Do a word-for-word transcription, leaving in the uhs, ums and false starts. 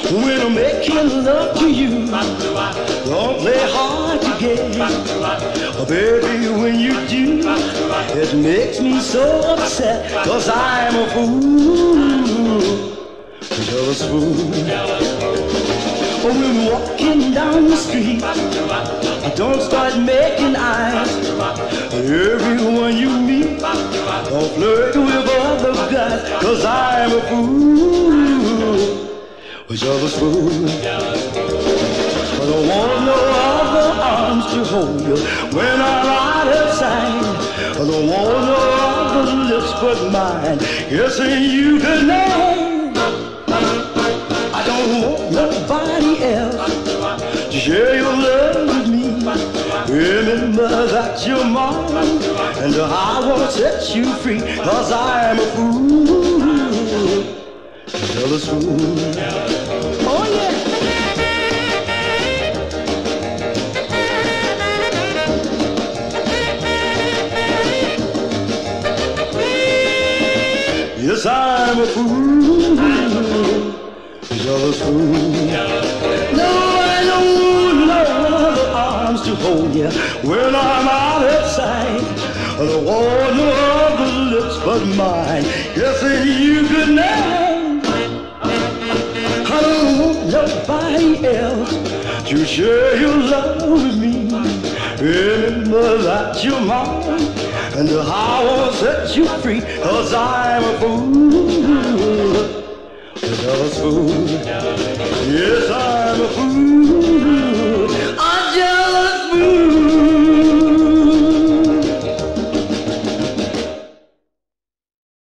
when I'm making love to you. Don't play hard to get, oh, baby, when you do, it makes me so upset, cause I'm a fool, jealous fool. When we're walking down the street, don't start making eyes. Everyone you meet, don't flirt with other guys, cause I'm a fool, a jealous fool. I don't want no other arms to hold you when I'm out of sight. I don't want no other lips but mine kissing you goodnight. I don't want nobody else to share your love with me. Remember that you're mine, and I won't set you free, cause I'm a fool, a jealous fool. Oh yeah. Yes, I'm a fool, a jealous fool. No, I don't want no other arms to hold you when I'm out of sight. I don't want no other lips but mine kissing you goodnight. I don't want nobody else to share your love with me. Remember that you're mine, and I won't set you free, cause I'm a fool, a jealous fool. Yes, I'm a fool.